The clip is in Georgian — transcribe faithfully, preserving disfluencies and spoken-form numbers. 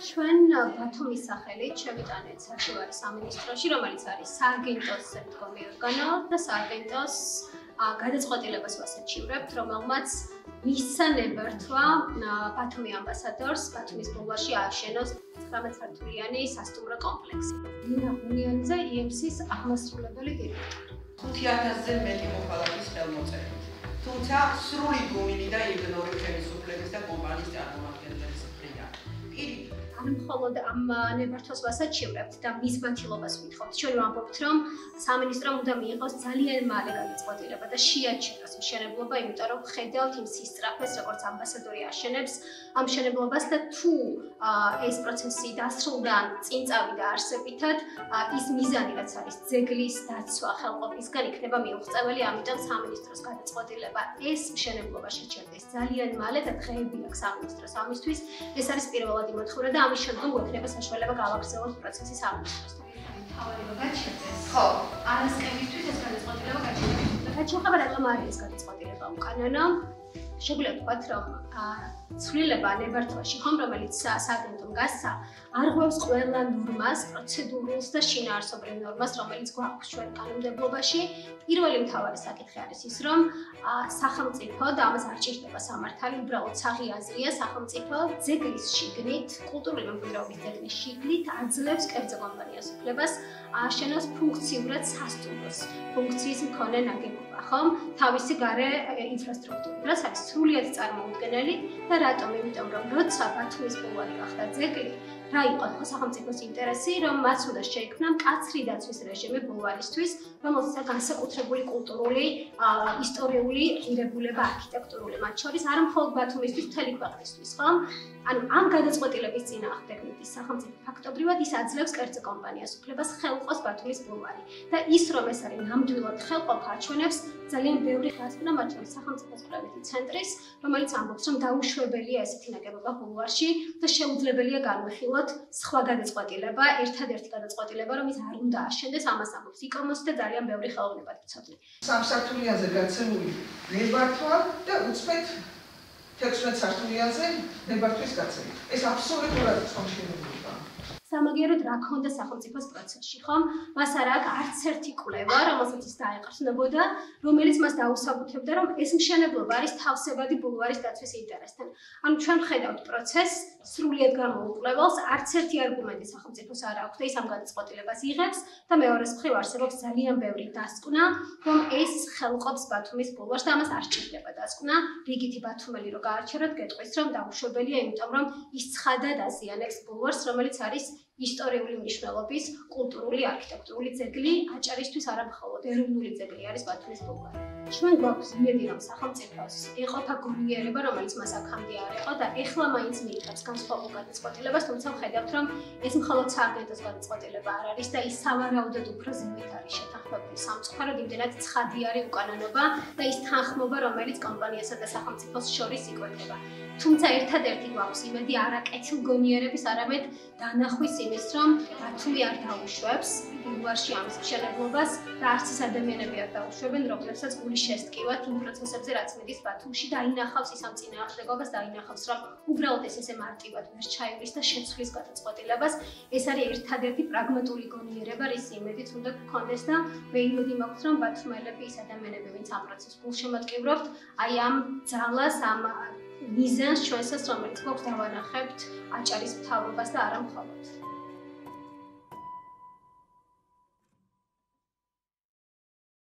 ჩვენ ბათუმის სახელით შევიტანეთ საჩუვარი სამინისტროში, რომელიც არის სააგენტოს მდგომი ორგანო და სააგენტოს გადაწყვეტილებას ვასაჩივრებთ, რომელმაც მისცა ნებართვა ბათუმი ამბასადორს ბათუმის ბულვარში ააშენოს ცხრამეტ სართულიანი სასტუმრო კომპლექსი. ლინა ღუნიანიძე ი ემ სის აღმასრულებელი დირექტორი. ხუთი ათასზე მეტი მოქალაქის ხელმოწერით. თუმცა სრული გუმინი და იგნორი ხელისუფლების და კომპანიის წარმომადგენლების მხრიდან. პირიქით არ მხოლოდ ამ ნებართვას ვასაჩივრებთ და მის ბათილობას ვითხოვთ. ჩვენ ვამბობთ, რომ სამინისტრომ უნდა მიიღოს ძალიან მალე გადაწყვეტილება და შეაჩეროს მშენებლობა, იმიტომ რომ ხედავთ იმ სისწრაფეს, როგორც ამბასადორი აშენებს ამ მშენებლობას და თუ ეს პროცესი დასრულდა წინ წავიდა არსებითად, ის მიზანი, რაც არის ძეგლის დაცვა ხელყოფისგან, იქნება მიუღწეველი, ამიტომ სამინისტროს გადაწყვეტილება ეს მშენებლობა შეჩერდეს ძალიან მალე და დღეები აქვს სამინისტროს ამისთვის. ეს არის პირველადი მოთხოვნა და ამის შემდგომ გვექნება საშუალება გავაგრძელოთ პროცესი სამინისტროსთან. თავარი რომ გაჩერდეს. ხო, არასკევისთვის ეს გადაწყვეტილება გაჩერდება. გაჩერდება რატომ არის ეს გადაწყვეტილება უკანონო? შეგვიძლია ვთქვათ, რომ ცვლილება ნებართვაში, ხომ, რომელიც სააგენტომ გასცა, არღვევს ყველა ნორმას, პროცედურულს და შინაარსობრივ ნორმას, რომელიც გვაქვს ჩვენ კანონმდებლობაში. პირველი მთავარი საკითხი არის ის, რომ სახელმწიფო და ამას არ ჭირდება სამართალი, უბრალოდ საღიაზრია სახელმწიფო ძეგლის შიგნით, კულტურული მემკვიდრეობის ძეგლის შიგნით აძლევს კერძო კომპანიას უფლებას ააშენოს ფუნქციურად სასტუმროს, ფუნქციის მქონე ნაგებობა, ხომ? თავისი გარე ინფრასტრუქტურით, რაც არის სრულიად წარმოუდგენელი და რატომ? იმიტომ რომ როცა ბათუმის ბულვარი გახდა ძეგლი, რა იყო ხო სახელმწიფოს ინტერესი, რომ მას უნდა შეიქმნა მკაცრი დაცვის რეჟიმი ბულვარისთვის, რომელსაც განსაკუთრებული კულტურული, ისტორიული ღირებულება, არქიტექტურული, მათ შორის არა მხოლოდ ბათუმისთვის, მთელი ქვეყნისთვის, ხომ? ანუ ამ გადაწყვეტილების წინააღმდეგ ის სახელმწიფო ფაქტობრივად ის აძლევს კერძო კომპანიას უფლებას ხელყოს ბათუმის ბულვარი და ის რომ ეს არის ნამდვილად ხელყოფა აჩვენებს ძალიან ბევრი ხასნა, მათ შორის სახელმწიფოს კვლევითი ცენტრის, რომელიც ამბობს, რომ დაუშვებელია ესეთი ნაგებობა ბულვარში და შეუძლებელია განვიხილოთ სხვა გადაწყვეტილება, ერთადერთი გადაწყვეტილება, რომ ის არ უნდა აშენდეს, ამას ამბობს იკომოსი და ძალიან ბევრი ხელოვნებათმცოდნე. სამსართულიანზე გაცემული ნებართვა და უცბეთ თექვსმეტ სართულიანზე ნებართვის გაცემა. ეს აბსოლუტურად ხომშენებაა. სამაგიეროდ რა ქონდა სახელმწიფოს პროცესში, ხომ? მას არ აქვს არც ერთი კვლევა, რომელსაც ის დაეყრდნობოდა, რომელიც მას დაუსაბუთებდა, რომ ეს მშენებლობა არის თავსებადი ბულვარის დაცვის ინტერესთან. ანუ ჩვენ ვხედავთ პროცესს სრულიად გამოუკვლეველს, არც ერთი არგუმენტი სახელმწიფოს არ აქვს და ის ამ გადაწყვეტილებას იღებს და მეორეს მხრივ არსებობს ძალიან ბევრი დასკვნა, რომ ეს ხელყოფს ბათუმის ბულვარს და ამას არ სჭირდება დასკვნა. რიგითი ბათუმელი რო გაარჩეროთ, გეტყვის, რომ დაუშვებელია, იმიტომ რომ ის ცხადად აზიანებს ბულვარს, რომელიც არის ისტორიული მნიშვნელობის, კულტურული, არქიტექტურული ძეგლი, აჭარისთვის არა მხოლოდ ეროვნული ძეგლი არის ბათუმის ბულვარი. ჩვენ გვაქვს იმედი, რომ სახელმწიფოს ეყოფა გონიერება, რომელიც მას აქამდე არ იყო და ეხლა მაინც მიიღებს განსხვავებულ გადაწყვეტილებას, თუმცა ვხედავთ, რომ ეს მხოლოდ სააგენტოს გადაწყვეტილება არ არის და ის სავარაუდოდ უფრო ზემოთ არის შეთანხმებული სამწუხაროდ, იმდენად ცხადი არის უკანონობა და ის თანხმობა, რომელიც კომპანიასა და სახელმწიფოს შორის იკვეთება. თუმცა ერთადერთი გვაქვს იმედი არა კეთილგონიერების, არამედ დანახვის იმის, რომ ბათუმი არ დაუშვებს ბულვარში ამის მშენებლობას და არც ის ადამიანები არ დაუშვებენ, რომლებსაც გული შესტკივათ იმ პროცესებზე, რაც მიდის ბათუმში და ინახავს ის ამ წინააღმდეგობას და ინახავს, რომ უბრალოდ ეს ესე მარტივად ვერ ჩაივლის და შეცვლის გადაწყვეტილებას. ეს არის ერთადერთი პრაგმატული გონიერება, რის იმედიც უნდა გქონდეს და მე იმედი მაქვს, რომ ბათუმელები ის ადამიანები, ვინც ამ პროცესს გულშემატკივრობთ, აი ამ ძალას, ამ მიზანს ჩვენსაც, რომელიც გვაქვს დავანახებთ აჭარის მთავრობას და არა მხოლოდ.